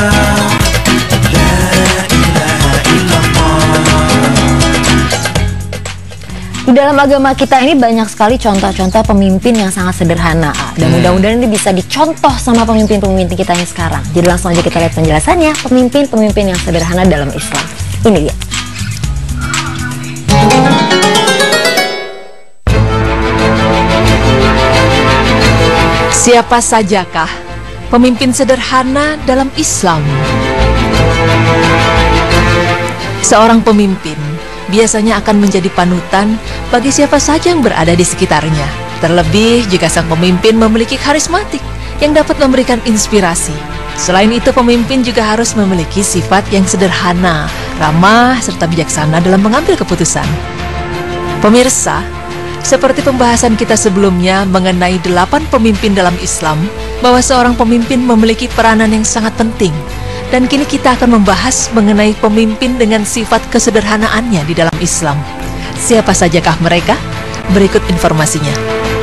Di dalam agama kita ini banyak sekali contoh-contoh pemimpin yang sangat sederhana, dan mudah-mudahan ini bisa dicontoh sama pemimpin-pemimpin kita yang sekarang. Jadi langsung aja kita lihat penjelasannya, pemimpin-pemimpin yang sederhana dalam Islam. Ini dia. Siapa sajakah pemimpin sederhana dalam Islam? Seorang pemimpin biasanya akan menjadi panutan bagi siapa saja yang berada di sekitarnya. Terlebih jika sang pemimpin memiliki karismatik yang dapat memberikan inspirasi. Selain itu, pemimpin juga harus memiliki sifat yang sederhana, ramah, serta bijaksana dalam mengambil keputusan. Pemirsa, seperti pembahasan kita sebelumnya mengenai 8 pemimpin dalam Islam, bahwa seorang pemimpin memiliki peranan yang sangat penting. Dan kini kita akan membahas mengenai pemimpin dengan sifat kesederhanaannya di dalam Islam. Siapa sajakah mereka? Berikut informasinya.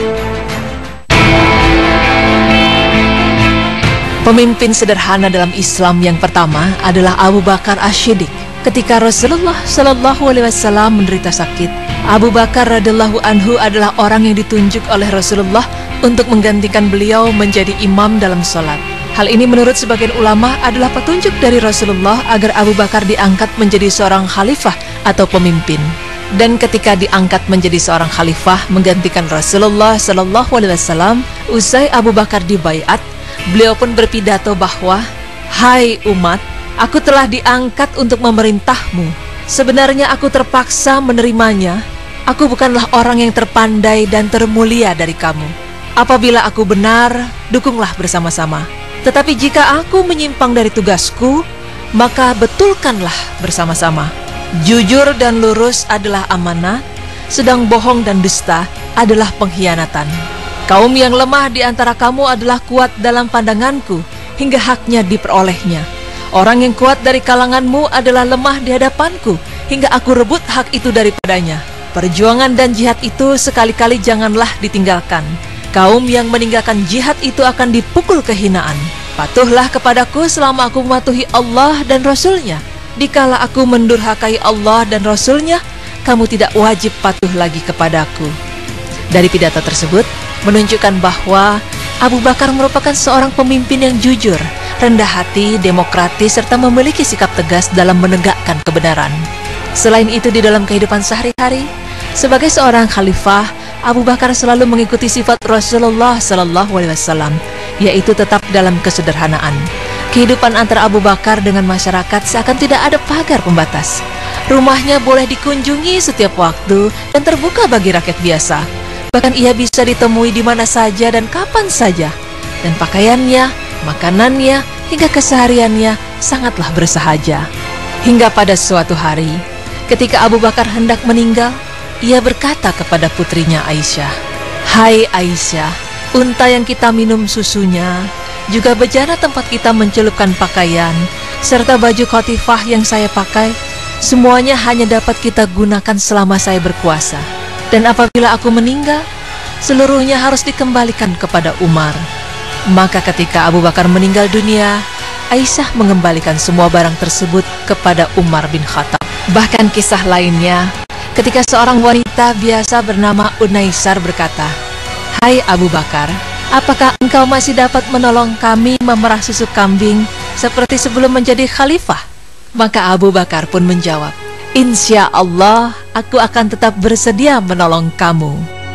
Pemimpin sederhana dalam Islam yang pertama adalah Abu Bakar As-Siddiq. Ketika Rasulullah Shallallahu Alaihi Wasallam menderita sakit, Abu Bakar radhiyallahu anhu adalah orang yang ditunjuk oleh Rasulullah untuk menggantikan beliau menjadi imam dalam sholat. Hal ini menurut sebagian ulama adalah petunjuk dari Rasulullah agar Abu Bakar diangkat menjadi seorang khalifah atau pemimpin. Dan ketika diangkat menjadi seorang khalifah menggantikan Rasulullah Shallallahu Alaihi Wasallam, usai Abu Bakar dibaiat, beliau pun berpidato bahwa, "Hai umat, aku telah diangkat untuk memerintahmu. Sebenarnya aku terpaksa menerimanya. Aku bukanlah orang yang terpandai dan termulia dari kamu. Apabila aku benar, dukunglah bersama-sama. Tetapi jika aku menyimpang dari tugasku, maka betulkanlah bersama-sama. Jujur dan lurus adalah amanah, sedang bohong dan dusta adalah pengkhianatan. Kaum yang lemah di antara kamu adalah kuat dalam pandanganku, hingga haknya diperolehnya. Orang yang kuat dari kalanganmu adalah lemah di hadapanku, hingga aku rebut hak itu daripadanya. Perjuangan dan jihad itu sekali-kali janganlah ditinggalkan. Kaum yang meninggalkan jihad itu akan dipukul kehinaan. Patuhlah kepadaku selama aku mematuhi Allah dan Rasul-Nya. Dikala aku mendurhakai Allah dan Rasul-Nya, kamu tidak wajib patuh lagi kepadaku." Dari pidato tersebut menunjukkan bahwa Abu Bakar merupakan seorang pemimpin yang jujur, rendah hati, demokratis, serta memiliki sikap tegas dalam menegakkan kebenaran. Selain itu, di dalam kehidupan sehari-hari, sebagai seorang khalifah, Abu Bakar selalu mengikuti sifat Rasulullah Sallallahu Alaihi Wasallam, yaitu tetap dalam kesederhanaan. Kehidupan antara Abu Bakar dengan masyarakat seakan tidak ada pagar pembatas. Rumahnya boleh dikunjungi setiap waktu dan terbuka bagi rakyat biasa. Bahkan ia bisa ditemui di mana saja dan kapan saja. Dan pakaiannya, makanannya, hingga kesehariannya sangatlah bersahaja. Hingga pada suatu hari, ketika Abu Bakar hendak meninggal, ia berkata kepada putrinya Aisyah, "Hai Aisyah, unta yang kita minum susunya, juga bejana tempat kita mencelupkan pakaian, serta baju khotifah yang saya pakai, semuanya hanya dapat kita gunakan selama saya berkuasa. Dan apabila aku meninggal, seluruhnya harus dikembalikan kepada Umar." Maka ketika Abu Bakar meninggal dunia, Aisyah mengembalikan semua barang tersebut kepada Umar bin Khattab. Bahkan kisah lainnya, ketika seorang wanita biasa bernama Unaisar berkata, "Hai Abu Bakar, apakah engkau masih dapat menolong kami memerah susu kambing seperti sebelum menjadi khalifah?" Maka Abu Bakar pun menjawab, "Insya Allah, aku akan tetap bersedia menolong kamu."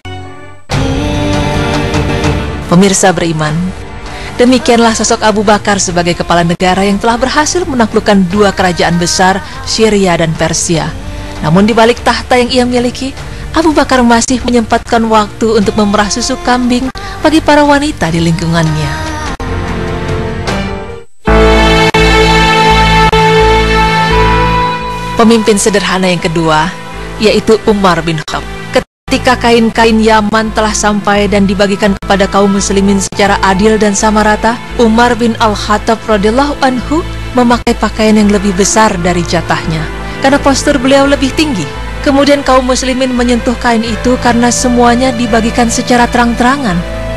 Pemirsa beriman, demikianlah sosok Abu Bakar sebagai kepala negara yang telah berhasil menaklukkan 2 kerajaan besar, Syria dan Persia. Namun di balik tahta yang ia miliki, Abu Bakar masih menyempatkan waktu untuk memerah susu kambing bagi para wanita di lingkungannya. Pemimpin sederhana yang kedua, yaitu Umar bin Khattab. Ketika kain-kain Yaman telah sampai dan dibagikan kepada kaum muslimin secara adil dan sama rata, Umar bin Al-Khattab radhiyallahu anhu memakai pakaian yang lebih besar dari jatahnya, karena postur beliau lebih tinggi. Kemudian kaum muslimin menyentuh kain itu karena semuanya dibagikan secara terang-terangan.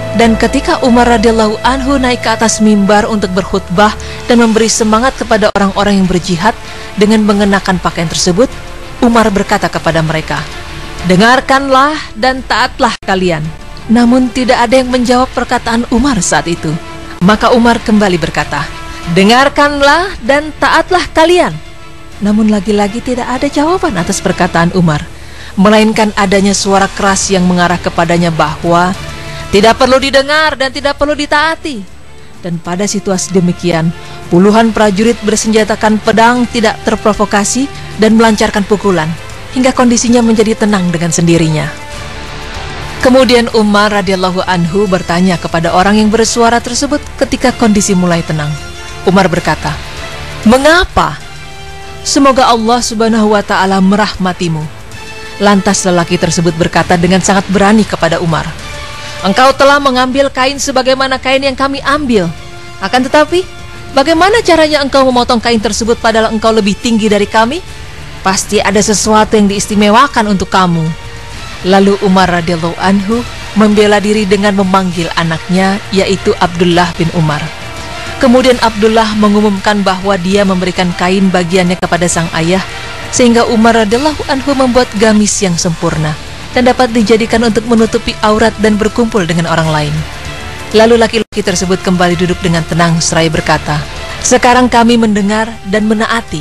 Dan ketika Umar radhiyallahu anhu naik ke atas mimbar untuk berkhutbah dan memberi semangat kepada orang-orang yang berjihad dengan mengenakan pakaian tersebut, Umar berkata kepada mereka, "Dengarkanlah dan taatlah kalian." Namun tidak ada yang menjawab perkataan Umar saat itu. Maka Umar kembali berkata, "Dengarkanlah dan taatlah kalian." Namun lagi-lagi tidak ada jawaban atas perkataan Umar, melainkan adanya suara keras yang mengarah kepadanya bahwa tidak perlu didengar dan tidak perlu ditaati. Dan pada situasi demikian, puluhan prajurit bersenjatakan pedang tidak terprovokasi dan melancarkan pukulan, hingga kondisinya menjadi tenang dengan sendirinya. Kemudian Umar radhiyallahu anhu bertanya kepada orang yang bersuara tersebut ketika kondisi mulai tenang. Umar berkata, "Mengapa? Semoga Allah subhanahu wa ta'ala merahmatimu." Lantas lelaki tersebut berkata dengan sangat berani kepada Umar, "Engkau telah mengambil kain sebagaimana kain yang kami ambil. Akan tetapi, bagaimana caranya engkau memotong kain tersebut padahal engkau lebih tinggi dari kami? Pasti ada sesuatu yang diistimewakan untuk kamu." Lalu Umar radhiyallahu anhu membela diri dengan memanggil anaknya, yaitu Abdullah bin Umar. Kemudian Abdullah mengumumkan bahwa dia memberikan kain bagiannya kepada sang ayah, sehingga Umar radhiyallahu anhu membuat gamis yang sempurna dan dapat dijadikan untuk menutupi aurat dan berkumpul dengan orang lain. Lalu laki-laki tersebut kembali duduk dengan tenang seraya berkata, "Sekarang kami mendengar dan menaati."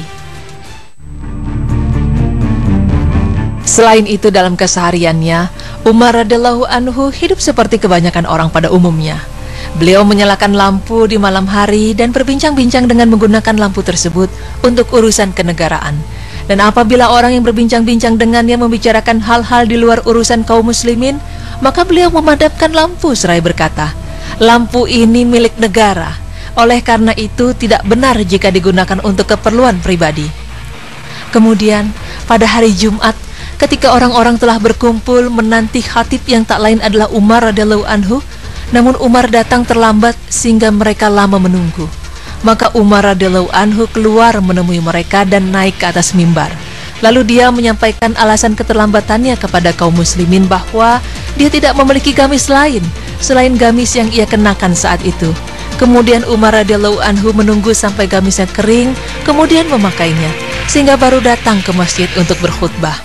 Selain itu, dalam kesehariannya, Umar radhiyallahu anhu hidup seperti kebanyakan orang pada umumnya. Beliau menyalakan lampu di malam hari dan berbincang-bincang dengan menggunakan lampu tersebut untuk urusan kenegaraan. Dan apabila orang yang berbincang-bincang dengannya membicarakan hal-hal di luar urusan kaum muslimin, maka beliau memadamkan lampu seraya berkata, "Lampu ini milik negara, oleh karena itu tidak benar jika digunakan untuk keperluan pribadi." Kemudian pada hari Jumat, ketika orang-orang telah berkumpul menanti khatib yang tak lain adalah Umar radhiyallahu anhu, namun Umar datang terlambat sehingga mereka lama menunggu. Maka Umar radhiyallahu anhu keluar menemui mereka dan naik ke atas mimbar. Lalu dia menyampaikan alasan keterlambatannya kepada kaum muslimin bahwa dia tidak memiliki gamis lain selain gamis yang ia kenakan saat itu. Kemudian Umar radhiyallahu anhu menunggu sampai gamisnya kering, kemudian memakainya, sehingga baru datang ke masjid untuk berkhutbah.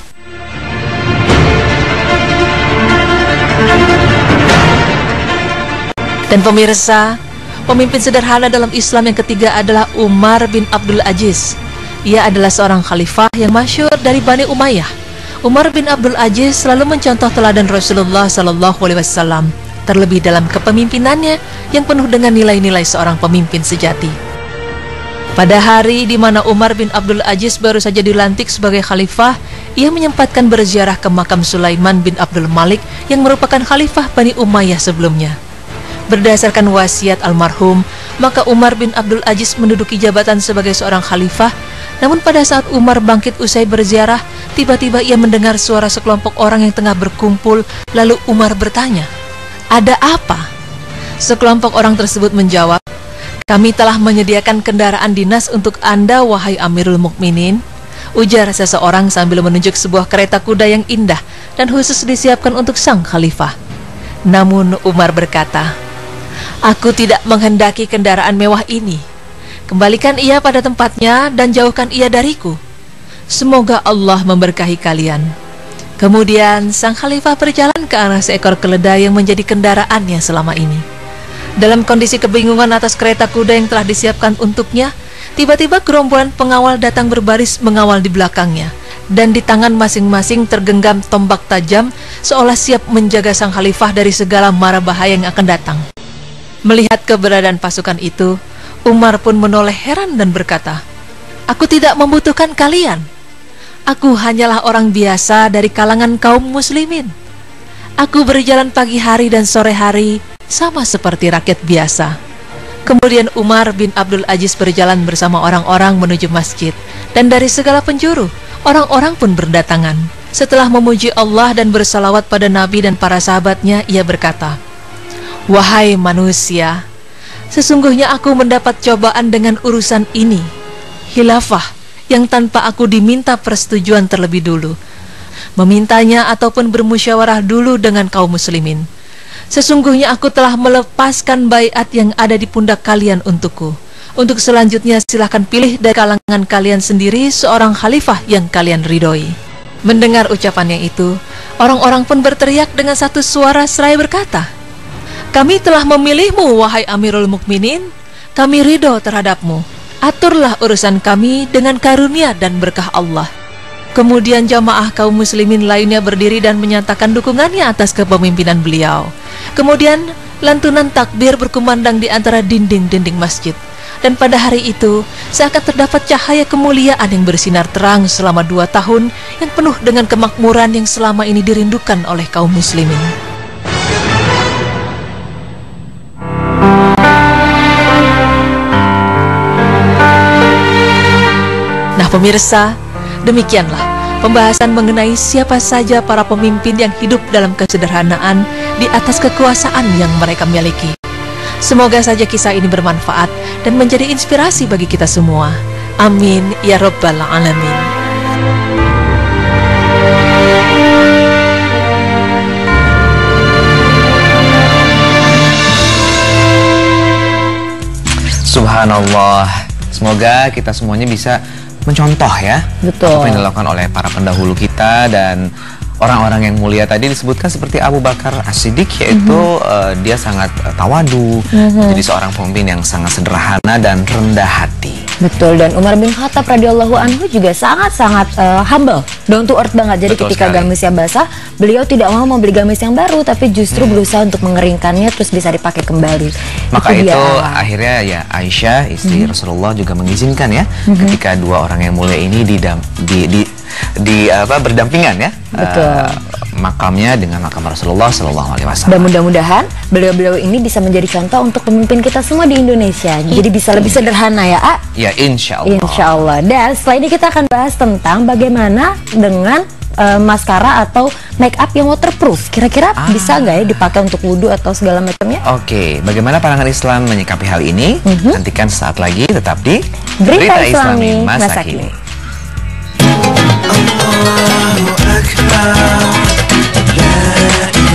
Dan pemirsa, pemimpin sederhana dalam Islam yang ketiga adalah Umar bin Abdul Aziz. Ia adalah seorang khalifah yang masyhur dari Bani Umayyah. Umar bin Abdul Aziz selalu mencontoh teladan Rasulullah SAW, terlebih dalam kepemimpinannya yang penuh dengan nilai-nilai seorang pemimpin sejati. Pada hari di mana Umar bin Abdul Aziz baru saja dilantik sebagai khalifah, ia menyempatkan berziarah ke makam Sulaiman bin Abdul Malik yang merupakan khalifah Bani Umayyah sebelumnya. Berdasarkan wasiat almarhum, maka Umar bin Abdul Aziz menduduki jabatan sebagai seorang khalifah. Namun pada saat Umar bangkit usai berziarah, tiba-tiba ia mendengar suara sekelompok orang yang tengah berkumpul. Lalu Umar bertanya, "Ada apa?" Sekelompok orang tersebut menjawab, "Kami telah menyediakan kendaraan dinas untuk Anda, wahai Amirul Mukminin," ujar seseorang sambil menunjuk sebuah kereta kuda yang indah dan khusus disiapkan untuk sang khalifah. Namun Umar berkata, "Aku tidak menghendaki kendaraan mewah ini. Kembalikan ia pada tempatnya dan jauhkan ia dariku. Semoga Allah memberkahi kalian." Kemudian sang khalifah berjalan ke arah seekor keledai yang menjadi kendaraannya selama ini. Dalam kondisi kebingungan atas kereta kuda yang telah disiapkan untuknya, tiba-tiba gerombolan pengawal datang berbaris mengawal di belakangnya, dan di tangan masing-masing tergenggam tombak tajam seolah siap menjaga sang khalifah dari segala mara bahaya yang akan datang. Melihat keberadaan pasukan itu, Umar pun menoleh heran dan berkata, "Aku tidak membutuhkan kalian. Aku hanyalah orang biasa dari kalangan kaum muslimin. Aku berjalan pagi hari dan sore hari sama seperti rakyat biasa." Kemudian Umar bin Abdul Aziz berjalan bersama orang-orang menuju masjid, dan dari segala penjuru orang-orang pun berdatangan. Setelah memuji Allah dan bersalawat pada Nabi dan para sahabatnya, ia berkata, "Wahai manusia, sesungguhnya aku mendapat cobaan dengan urusan ini, khilafah yang tanpa aku diminta persetujuan terlebih dulu, memintanya ataupun bermusyawarah dulu dengan kaum muslimin. Sesungguhnya aku telah melepaskan baiat yang ada di pundak kalian untukku. Untuk selanjutnya silahkan pilih dari kalangan kalian sendiri seorang khalifah yang kalian ridhoi. Mendengar ucapannya itu, orang-orang pun berteriak dengan satu suara seraya berkata, kami telah memilihmu, wahai Amirul Mukminin. Kami ridho terhadapmu. Aturlah urusan kami dengan karunia dan berkah Allah. Kemudian jamaah kaum muslimin lainnya berdiri dan menyatakan dukungannya atas kepemimpinan beliau. Kemudian lantunan takbir berkumandang di antara dinding-dinding masjid. Dan pada hari itu, seakan terdapat cahaya kemuliaan yang bersinar terang selama 2 tahun yang penuh dengan kemakmuran yang selama ini dirindukan oleh kaum muslimin. Nah pemirsa, demikianlah pembahasan mengenai siapa saja para pemimpin yang hidup dalam kesederhanaan di atas kekuasaan yang mereka miliki. Semoga saja kisah ini bermanfaat dan menjadi inspirasi bagi kita semua. Amin ya rabbal alamin. Subhanallah. Semoga kita semuanya bisa mencontoh ya. Betul. Apa yang dilakukan oleh para pendahulu kita dan orang-orang yang mulia tadi disebutkan seperti Abu Bakar As-Siddiq, yaitu dia sangat tawadu, jadi seorang pemimpin yang sangat sederhana dan rendah hati. Betul, dan Umar bin Khattab radhiyallahu anhu juga sangat-sangat humble, down to earth banget. Jadi Betul ketika sekali. gamisnya basah, beliau tidak mau membeli gamis yang baru, tapi justru berusaha untuk mengeringkannya terus bisa dipakai kembali. Maka itu dia. akhirnya ya Aisyah istri Rasulullah juga mengizinkan ya, ketika 2 orang yang mulia ini berdampingan ya, makamnya dengan makam Rasulullah Sallallahu Alaihi Wasallam. Dan mudah-mudahan beliau-beliau ini bisa menjadi contoh untuk pemimpin kita semua di Indonesia. Jadi bisa lebih sederhana ya, A? Ya, insya Allah. Insya Allah. Dan setelah ini kita akan bahas tentang bagaimana dengan maskara atau make up yang waterproof. Kira-kira bisa nggak ya dipakai untuk wudhu atau segala macamnya? Oke, bagaimana pandangan Islam menyikapi hal ini? Nantikan saat lagi, tetap di Berita Islami Masa Kini. Allahu Akbar, la